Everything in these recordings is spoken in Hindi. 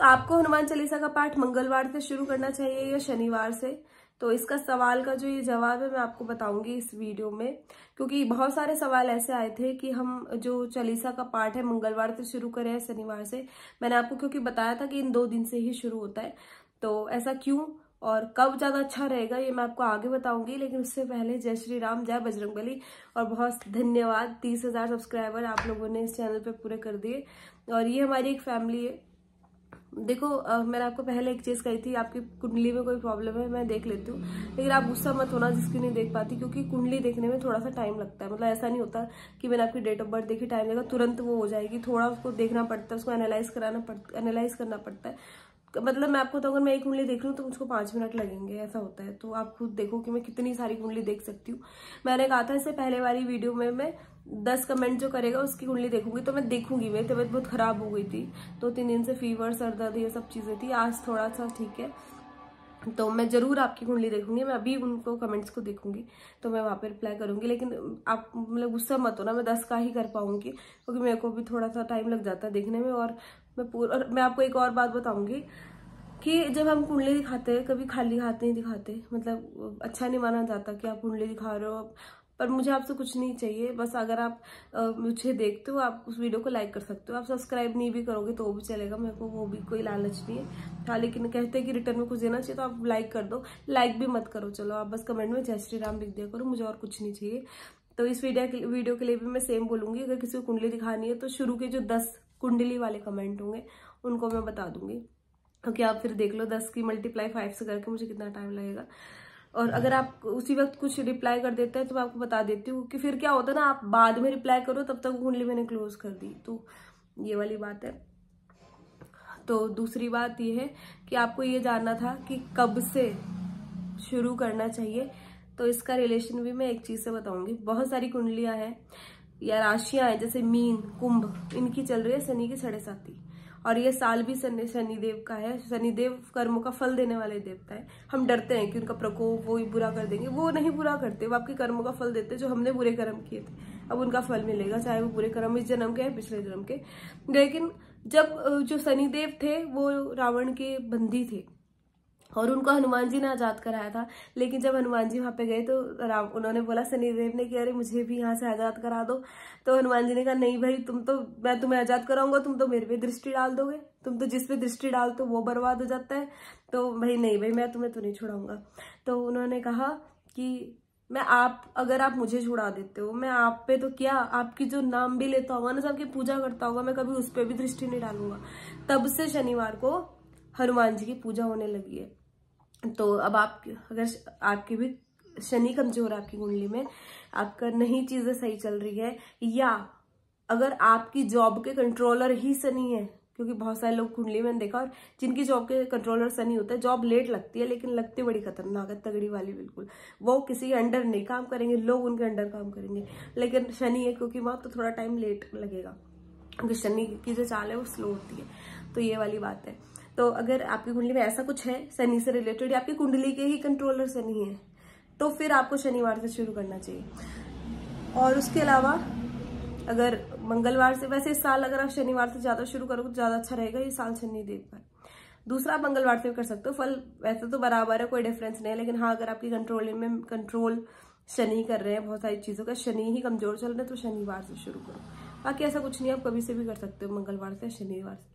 तो आपको हनुमान चालीसा का पाठ मंगलवार से शुरू करना चाहिए या शनिवार से? तो इसका सवाल का जो ये जवाब है मैं आपको बताऊंगी इस वीडियो में, क्योंकि बहुत सारे सवाल ऐसे आए थे कि हम जो चालीसा का पाठ है मंगलवार से शुरू करें या शनिवार से। मैंने आपको क्योंकि बताया था कि इन 2 दिन से ही शुरू होता है, तो ऐसा क्यों और कब ज्यादा अच्छा रहेगा ये मैं आपको आगे बताऊंगी। लेकिन उससे पहले जय श्री राम, जय बजरंगबली, और बहुत धन्यवाद। 30,000 सब्सक्राइबर आप लोगों ने इस चैनल पे पूरे कर दिए, और ये हमारी एक फैमिली है। देखो मैंने आपको पहले एक चीज कही थी, आपकी कुंडली में कोई प्रॉब्लम है मैं देख लेती हूँ, लेकिन आप गुस्सा मत होना जिसकी नहीं देख पाती, क्योंकि कुंडली देखने में थोड़ा सा टाइम लगता है। मतलब ऐसा नहीं होता कि मैंने आपकी डेट ऑफ बर्थ देखी टाइम देगा तुरंत वो हो जाएगी, थोड़ा उसको देखना पड़ता है, उसको एनालाइज करना पड़ता है। मतलब मैं आपको तो अगर मैं एक कुंडली देख लूँ तो मुझको 5 मिनट लगेंगे, ऐसा होता है। तो आप खुद देखो कि मैं कितनी सारी कुंडली देख सकती हूँ। मैंने कहा था इससे पहले वाली वीडियो में मैं 10 कमेंट जो करेगा उसकी कुंडली देखूंगी, तो मैं देखूंगी। मेरी तबीयत बहुत खराब हो गई थी, 2-3 दिन से फीवर, सर दर्द, ये सब चीजें थी। आज थोड़ा सा ठीक है, तो मैं जरूर आपकी कुंडली देखूंगी। मैं अभी उनको कमेंट्स को देखूंगी तो मैं वहां पे रिप्लाई करूंगी। लेकिन आप मतलब गुस्सा मत हो ना, मैं 10 का ही कर पाऊंगी, क्योंकि मेरे को भी थोड़ा सा टाइम लग जाता है देखने में। और मैं आपको एक और बात बताऊंगी कि जब हम कुंडली दिखाते हैं कभी खाली हाथ नहीं दिखाते, मतलब अच्छा नहीं माना जाता कि आप कुंडली दिखा रहे हो। पर मुझे आपसे कुछ नहीं चाहिए, बस अगर आप मुझे देखते हो आप उस वीडियो को लाइक कर सकते हो। आप सब्सक्राइब नहीं भी करोगे तो भी चलेगा, मेरे को वो भी कोई लालच नहीं है। हाँ, लेकिन कहते हैं कि रिटर्न में कुछ देना चाहिए, तो आप लाइक कर दो। लाइक भी मत करो, चलो आप बस कमेंट में जय श्री राम लिख दिया करो, मुझे और कुछ नहीं चाहिए। तो इस वीडियो के लिए भी मैं सेम बोलूंगी, अगर किसी को कुंडली दिखानी है तो शुरू के जो 10 कुंडली वाले कमेंट होंगे उनको मैं बता दूंगी, क्योंकि आप फिर देख लो 10 की मल्टीप्लाई 5 से करके मुझे कितना टाइम लगेगा। और अगर आप उसी वक्त कुछ रिप्लाई कर देते हैं तो मैं आपको बता देती हूँ कि फिर क्या होता है ना, आप बाद में रिप्लाई करो तब तक कुंडली मैंने क्लोज कर दी। तो ये वाली बात है। तो दूसरी बात ये है कि आपको ये जानना था कि कब से शुरू करना चाहिए, तो इसका रिलेशन भी मैं एक चीज से बताऊंगी। बहुत सारी कुंडलियां हैं या राशियां हैं, जैसे मीन, कुंभ, इनकी चल रही है शनि की 7.5, और ये साल भी शनिदेव का है। शनिदेव कर्मों का फल देने वाले देवता है। हम डरते हैं कि उनका प्रकोप वो ही बुरा कर देंगे, वो नहीं बुरा करते, वो आपके कर्मों का फल देते। जो हमने बुरे कर्म किए थे अब उनका फल मिलेगा, चाहे वो बुरे कर्म इस जन्म के हैं पिछले जन्म के। लेकिन जब जो शनिदेव थे वो रावण के बंदी थे और उनको हनुमान जी ने आजाद कराया था। लेकिन जब हनुमान जी वहां पे गए तो उन्होंने बोला शनिदेव ने कि अरे मुझे भी यहाँ से आजाद करा दो। तो हनुमान जी ने कहा नहीं भाई, मैं तुम्हें आजाद कराऊंगा, तुम तो मेरे पे दृष्टि डाल दोगे, तुम तो जिस पे दृष्टि डालते हो वो बर्बाद हो जाता है। तो भाई नहीं भाई, मैं तुम्हें तो नहीं छुड़ाऊंगा। तो उन्होंने कहा कि अगर आप मुझे छुड़ा देते हो, मैं आप पे तो क्या, आपकी जो नाम भी लेता होगा ना, सबकी पूजा करता होगा, मैं कभी उस पर भी दृष्टि नहीं डालूंगा। तब से शनिवार को हनुमान जी की पूजा होने लगी है। तो अब अगर आपकी भी शनि कमजोर है, आपकी कुंडली में आपका नहीं चीजें सही चल रही है, या अगर आपकी जॉब के कंट्रोलर ही शनि है, क्योंकि बहुत सारे लोग कुंडली में देखा और जिनकी जॉब के कंट्रोलर शनि होता है, जॉब लेट लगती है लेकिन लगती बड़ी खतरनाक है, तगड़ी वाली बिल्कुल। वो किसी के अंडर नहीं काम करेंगे, लोग उनके अंडर काम करेंगे। लेकिन शनि है क्योंकि वहां तो थोड़ा टाइम लेट लगेगा, क्योंकि शनि की जो चाल है वो स्लो होती है। तो ये वाली बात है। तो अगर आपकी कुंडली में ऐसा कुछ है शनि से रिलेटेड, आपकी कुंडली के ही कंट्रोलर शनि है, तो फिर आपको शनिवार से शुरू करना चाहिए। और उसके अलावा अगर मंगलवार से, वैसे इस साल अगर आप शनिवार से ज्यादा शुरू करोगे तो ज्यादा अच्छा रहेगा, ये साल शनिदेव का। दूसरा, आप मंगलवार से कर सकते हो। फल वैसे तो बराबर है, कोई डिफरेंस नहीं है, लेकिन हाँ अगर आपकी कंट्रोल शनि कर रहे हैं बहुत सारी चीजों का, शनि ही कमजोर चल रहे हैं, तो शनिवार से शुरू करो। बाकी ऐसा कुछ नहीं है, आप कभी से भी कर सकते हो, मंगलवार से, शनिवार से।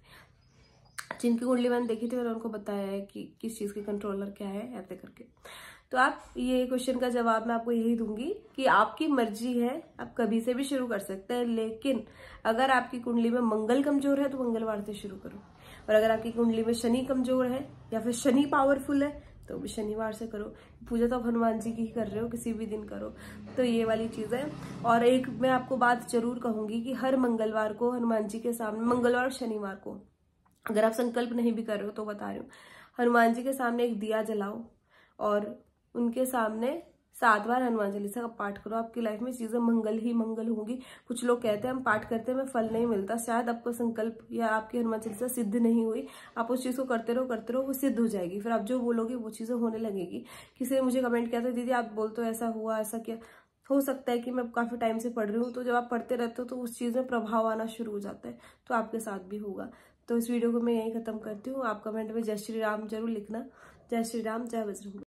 जिनकी कुंडली मैंने देखी थी मैंने उनको बताया है कि किस चीज के कंट्रोलर क्या है, ऐसे करके। तो आप ये क्वेश्चन का जवाब मैं आपको यही दूंगी कि आपकी मर्जी है, आप कभी से भी शुरू कर सकते हैं। लेकिन अगर आपकी कुंडली में मंगल कमजोर है तो मंगलवार से शुरू करो, और अगर आपकी कुंडली में शनि कमजोर है या फिर शनि पावरफुल है तो भी शनिवार से करो। पूजा तो आप हनुमान जी की ही कर रहे हो, किसी भी दिन करो। तो ये वाली चीज है। और एक मैं आपको बात जरूर कहूंगी कि हर मंगलवार को हनुमान जी के सामने, मंगलवार और शनिवार को, अगर आप संकल्प नहीं भी कर रहे हो तो बता रही हूँ, हनुमान जी के सामने एक दिया जलाओ और उनके सामने 7 बार हनुमान चालीसा का पाठ करो। आपकी लाइफ में चीजें मंगल ही मंगल होंगी। कुछ लोग कहते हैं हम पाठ करते हैं हमें फल नहीं मिलता, शायद आपको संकल्प या आपकी हनुमान चालीसा सिद्ध नहीं हुई। आप उस चीज को करते रहो, वो सिद्ध हो जाएगी। फिर आप जो बोलोगे वो चीजें होने लगेगी। किसी ने मुझे कमेंट किया था, दीदी आप बोलते हो ऐसा हुआ, ऐसा क्या। हो सकता है कि मैं काफी टाइम से पढ़ रही हूँ, तो जब आप पढ़ते रहते हो तो उस चीज में प्रभाव आना शुरू हो जाता है, तो आपके साथ भी होगा। तो इस वीडियो को मैं यहीं ख़त्म करती हूँ। आप कमेंट में जय श्री राम जरूर लिखना। जय श्री राम, जय बजरंग।